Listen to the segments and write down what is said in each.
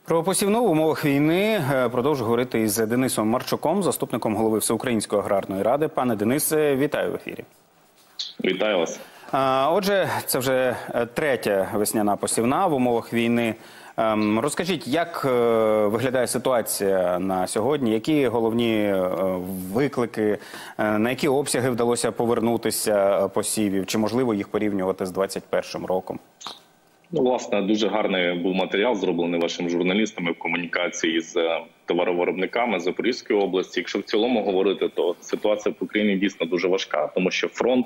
Про посівну в умовах війни продовжу говорити із Денисом Марчуком, заступником голови Всеукраїнської аграрної ради. Пане Денисе, вітаю в ефірі. Вітаю вас. Отже, це вже третя весняна посівна в умовах війни. Розкажіть, як виглядає ситуація на сьогодні? Які головні виклики, на які обсяги вдалося повернутися посівів? Чи можливо їх порівнювати з 2021 роком? Ну, власне, дуже гарний був матеріал, зроблений вашими журналістами в комунікації з товаровиробниками Запорізької області. Якщо в цілому говорити, то ситуація в Україні дійсно дуже важка, тому що фронт,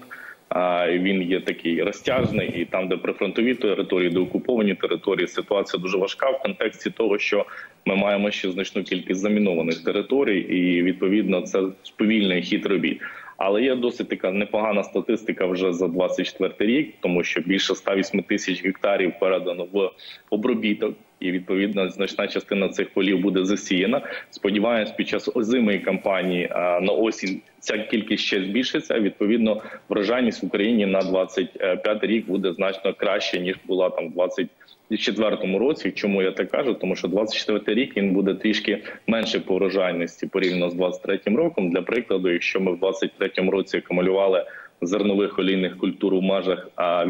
він є такий розтяжний, і там, де прифронтові території, де окуповані території, ситуація дуже важка в контексті того, що ми маємо ще значну кількість замінованих територій, і, відповідно, це сповільнює хід робіт. Але є досить така непогана статистика вже за 2024 рік, тому що більше 108 тисяч гектарів передано в обробіток. І, відповідно, значна частина цих полів буде засіяна. Сподіваємось, під час озимої кампанії на осінь ця кількість ще збільшиться. Відповідно, врожайність в Україні на 2025 рік буде значно краще, ніж була там в 2024 році. Чому я так кажу? Тому що 2024 рік він буде трішки менше по врожайності порівняно з 2023 роком. Для прикладу, якщо ми в 2023 році акумулювали зернових олійних культур у межах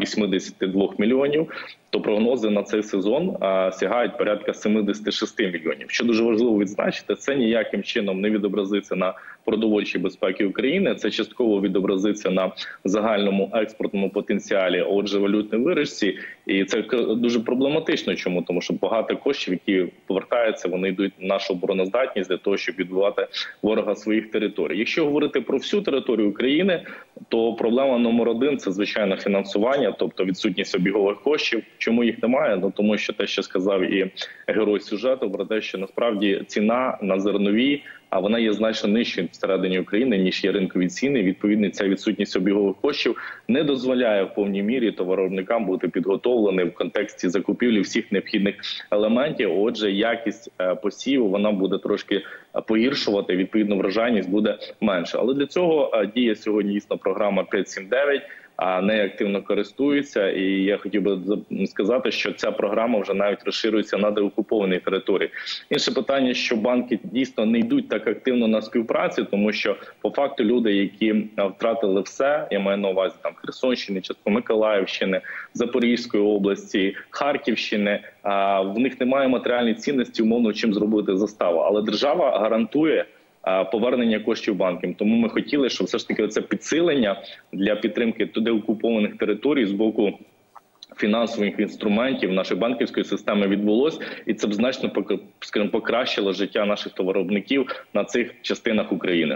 82 мільйонів, то прогнози на цей сезон сягають порядка 76 мільйонів. Що дуже важливо відзначити, це ніяким чином не відобразиться на продовольчій безпеці України, це частково відобразиться на загальному експортному потенціалі, а отже, валютній виручці. І це дуже проблематично. Чому? Тому що багато коштів, які повертаються, вони йдуть в нашу обороноздатність для того, щоб відбивати ворога своїх територій. Якщо говорити про всю територію України, то проблема номер один – це, звичайно, фінансування, тобто відсутність обігових коштів. Чому їх немає? Ну, тому що те, що сказав і герой сюжету, про те, що насправді ціна на зернові, а вона є значно нижчою всередині України, ніж є ринкові ціни. Відповідно, ця відсутність обігових коштів не дозволяє в повній мірі товаровиробникам бути підготовленим в контексті закупівлі всіх необхідних елементів. Отже, якість посіву вона буде трошки погіршувати, відповідно, врожайність буде менше. Але для цього діє сьогодні дійсно програма 5-7-9, нею активно користуються. І я хотів би сказати, що ця програма вже навіть розширюється на деокуповані території. Інше питання, що банки дійсно не йдуть так активно на співпрацю, тому що по факту люди, які втратили все, я маю на увазі там Херсонщини, частково Миколаївщини, Запорізької області, Харківщини, в них немає матеріальної цінності, умовно, чим зробити заставу. Але держава гарантує повернення коштів банкам. Тому ми хотіли, щоб все ж таки це підсилення для підтримки туди окупованих територій з боку фінансових інструментів нашої банківської системи відбулось, і це б значно, скажімо, покращило життя наших товаровиробників на цих частинах України.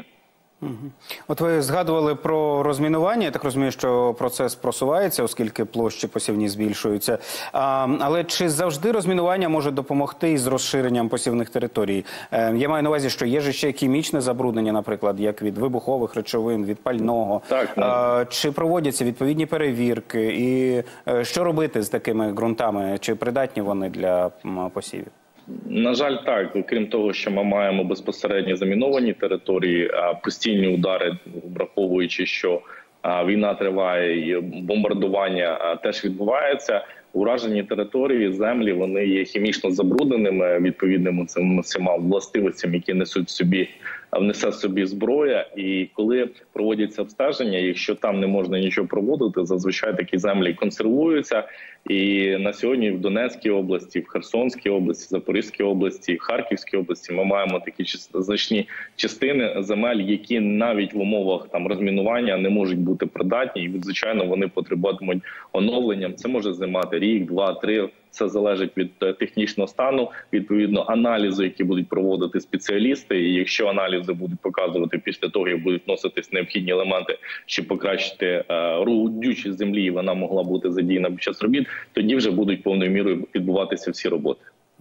От ви згадували про розмінування. Я так розумію, що процес просувається, оскільки площі посівні збільшуються. Але чи завжди розмінування може допомогти із розширенням посівних територій? Я маю на увазі, що є ж ще хімічне забруднення, наприклад, як від вибухових речовин, від пального. Так. Чи проводяться відповідні перевірки? І що робити з такими ґрунтами? Чи придатні вони для посівів? На жаль, так. Крім того, що ми маємо безпосередньо заміновані території, постійні удари, враховуючи, що війна триває і бомбардування теж відбувається, уражені території, землі, вони є хімічно забрудненими відповідними цими всіма властивостями, які внесе собі зброя. І коли проводяться обстеження, якщо там не можна нічого проводити, зазвичай такі землі консервуються. І на сьогодні в Донецькій області, в Херсонській області, Запорізькій області, в Харківській області ми маємо такі значні частини земель, які навіть в умовах там розмінування не можуть бути придатні. І, звичайно, вони потребуватимуть оновленням. Це може займати рік, 2, 3. Це залежить від технічного стану, відповідно аналізу, які будуть проводити спеціалісти. І якщо аналізи будуть показувати після того, як будуть вноситись необхідні елементи, щоб покращити родючість землі, і вона могла бути задіяна під час робіт, тоді вже будуть повною мірою відбуватися всі роботи.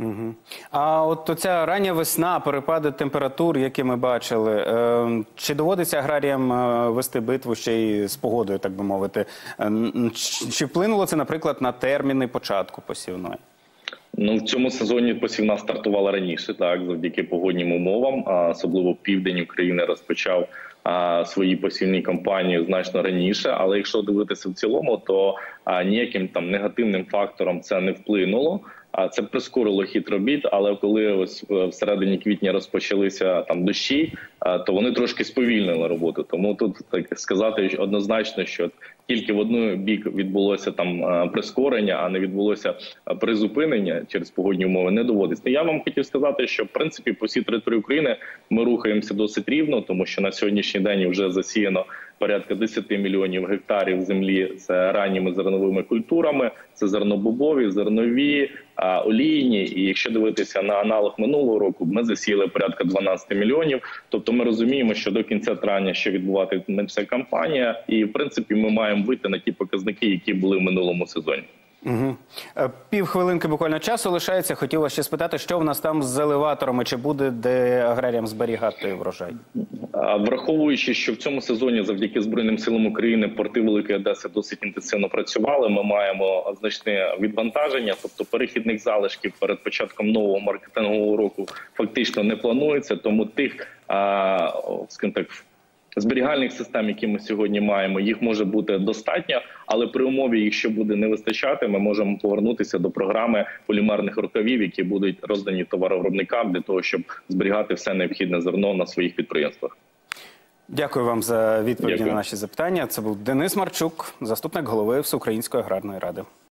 А от ця рання весна, перепади температур, які ми бачили, чи доводиться аграріям вести битву ще й з погодою, так би мовити? Чи вплинуло це, наприклад, на терміни початку посівної? Ну, в цьому сезоні посівна стартувала раніше, так, завдяки погодним умовам, особливо південь України розпочав свої посівні кампанії значно раніше. Але якщо дивитися в цілому, то ніяким там негативним фактором це не вплинуло. це прискорило хід робіт, але коли ось в середині квітня розпочалися там дощі, то вони трошки сповільнили роботу. Тому тут так сказати однозначно, що тільки в один бік відбулося там прискорення, а не відбулося призупинення через погодні умови, не доводиться. Я вам хотів сказати, що в принципі по всій території України ми рухаємося досить рівно, тому що на сьогоднішній день вже засіяно порядка 10 мільйонів гектарів землі з ранніми зерновими культурами, це зернобобові, зернові, олійні. І якщо дивитися на аналог минулого року, ми засіяли порядка 12 мільйонів. Тобто ми розуміємо, що до кінця травня ще відбуватиметься кампанія, і в принципі ми маємо вийти на ті показники, які були в минулому сезоні. Угу. Півхвилинки буквально часу лишається. Хотіла ще спитати, що в нас там з елеваторами, чи буде де аграріям зберігати врожай? Враховуючи, що в цьому сезоні завдяки Збройним силам України порти Великої Одеси досить інтенсивно працювали, ми маємо значне відвантаження, тобто перехідних залишків перед початком нового маркетингового року фактично не планується, тому тих, скажімо так, зберігальних систем, які ми сьогодні маємо, їх може бути достатньо, але при умові, якщо буде не вистачати, ми можемо повернутися до програми полімерних рукавів, які будуть роздані товаровиробникам для того, щоб зберігати все необхідне зерно на своїх підприємствах. Дякую вам за відповіді на наші запитання. Це був Денис Марчук, заступник голови Всеукраїнської аграрної ради.